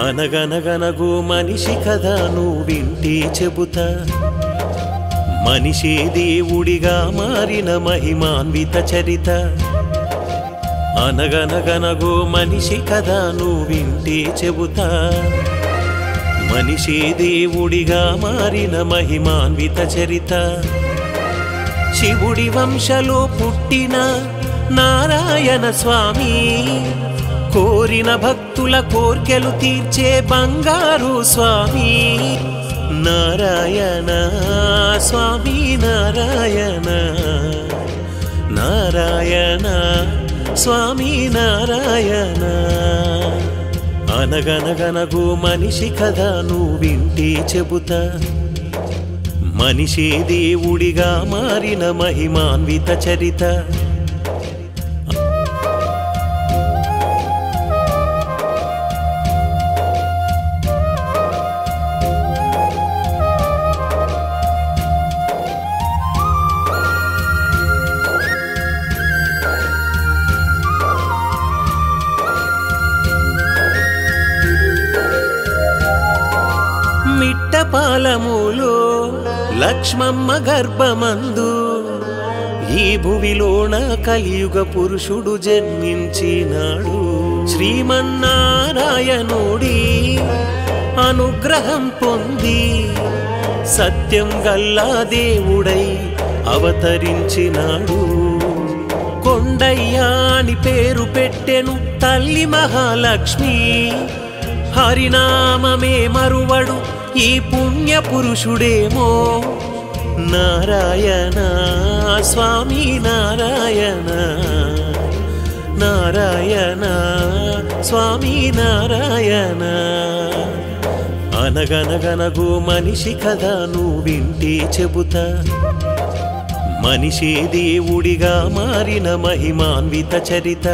అనగనగనగు మనిషి కథ నువ్వింటే చెబుతా మనిషే దేవుడిగా మారిన మహిమాన్విత చరిత అనగనగనగు మనిషి కథ నువ్వింటే చెబుతా మనిషే దేవుడిగా మారిన మహిమాన్విత చరిత శివుడి వంశలో పుట్టిన నారాయణ స్వామి కోరిన భక్తుల కోర్కెలు తీర్చే బంగారు స్వామి నారాయణ స్వామి నారాయణ నారాయణ స్వామి నారాయణ అనగనగనగు మనిషి కథ నువ్వింటే చెబుతా మనిషే దేవుడిగా మారిన మహిమాన్విత చరిత మిట్టపాలములో లక్ష్మమ్మ గర్భమందు ఈ భువిలోన కలియుగ పురుషుడు జన్మించినాడు శ్రీమన్నారాయణుడి అనుగ్రహం పొంది సత్యం గల్లా దేవుడై అవతరించినాడు కొండయ్య అని పేరు పెట్టెను తల్లి మహాలక్ష్మి హరినామమే మరువడు ఈ పుణ్య పురుషుడేమో నారాయణ స్వామి నారాయణ నారాయణ స్వామి నారాయణ అనగనగనగు మనిషి కథ నువ్వింటే చెబుతా మనిషే దేవుడిగా మారిన మహిమాన్విత చరిత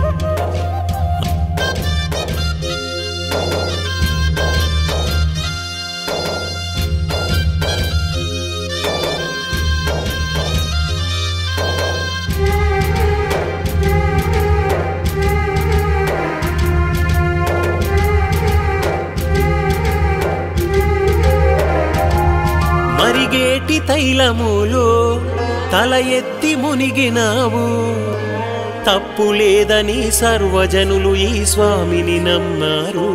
మరిగేటి తైలములో తల ఎత్తి మునిగినావు తప్పు లేదని సర్వజనులు ఈ స్వామిని నమ్మారు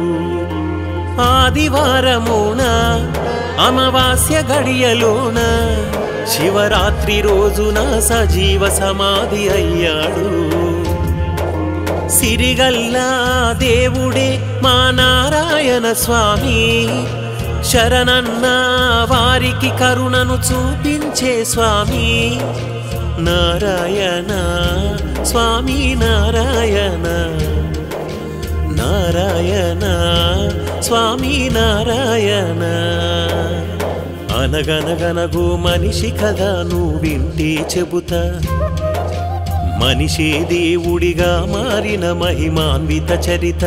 ఆదివారమున అమావాస్య గడియలోన శివరాత్రి రోజున సజీవ సమాధి అయ్యాడు సిరిగల్లా దేవుడే మా నారాయణ స్వామి శరణన్న వారికి కరుణను చూపించే స్వామి నారాయణ స్వామి నారాయణ నారాయణ స్వామి నారాయణ అనగనగనగు మనిషి కథ నువ్వింటే చెబుతా మనిషే దేవుడిగా మారిన మహిమాన్విత చరిత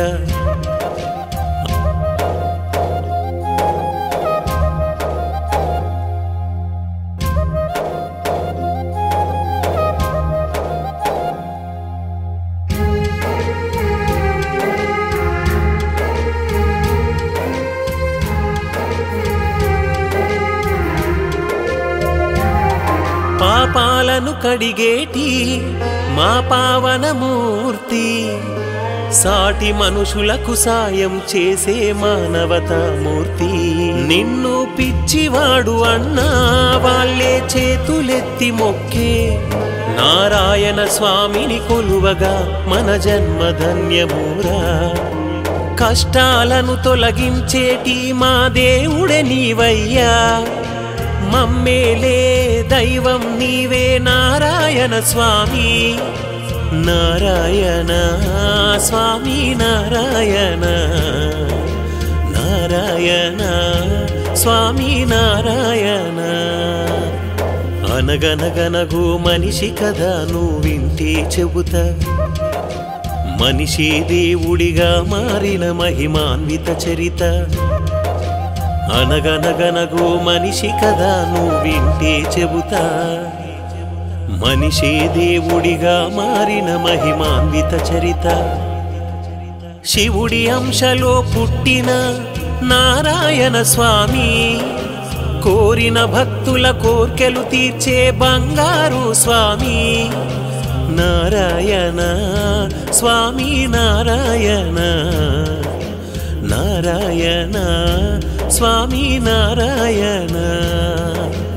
పాపాలను కడిగేటి మా పావనమూర్తి సాటి మనుషులకు సాయం చేసే మానవతామూర్తి నిన్ను పిచ్చివాడు అన్నా వాళ్ళే చేతులెత్తి మొక్కే నారాయణ స్వామిని కొలువగా మన జన్మధన్యమూరా కష్టాలను తొలగించేటి మా దేవుడే నీవయ్యా మమ్మేలే దైవం నీవే నారాయణ స్వామి నారాయణ స్వామి నారాయణ నారాయణ స్వామి నారాయణ అనగనగనగు మనిషి కథ నువ్వింటే చెబుతా మనిషే దేవుడిగా మారిన మహిమాన్విత చరిత అనగనగనగు మనిషి కథ నువ్వింటే చెబుతా మనిషే దేవుడిగా మారిన మహిమాన్విత చరిత శివుడి అంశలో పుట్టిన నారాయణ స్వామి కోరిన భక్తుల కోర్కెలు తీర్చే బంగారు స్వామి నారాయణ స్వామి నారాయణ నారాయణ స్వామి నారాయణ